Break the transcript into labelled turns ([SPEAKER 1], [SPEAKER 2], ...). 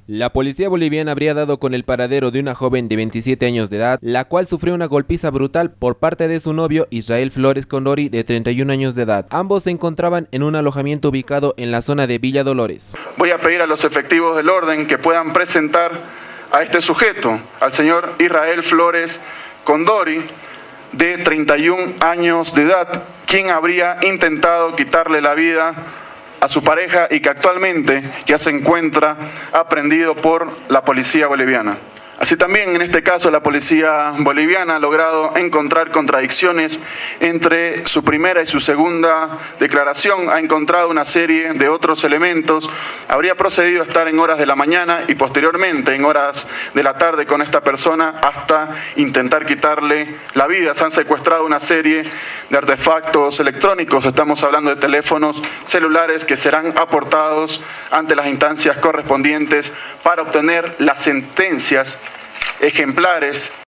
[SPEAKER 1] La policía boliviana habría dado con el paradero de una joven de 27 años de edad, la cual sufrió una golpiza brutal por parte de su novio Israel Flores Condori, de 31 años de edad. Ambos se encontraban en un alojamiento ubicado en la zona de Villa Dolores.
[SPEAKER 2] Voy a pedir a los efectivos del orden que puedan presentar a este sujeto, al señor Israel Flores Condori, de 31 años de edad, quien habría intentado quitarle la vida a su pareja y que actualmente ya se encuentra aprehendido por la policía boliviana. Así también, en este caso, la policía boliviana ha logrado encontrar contradicciones entre su primera y su segunda declaración. Ha encontrado una serie de otros elementos. Habría procedido a estar en horas de la mañana y posteriormente en horas de la tarde con esta persona hasta intentar quitarle la vida. Se han secuestrado una serie de artefactos electrónicos. Estamos hablando de teléfonos celulares que serán aportados ante las instancias correspondientes para obtener las sentencias ejemplares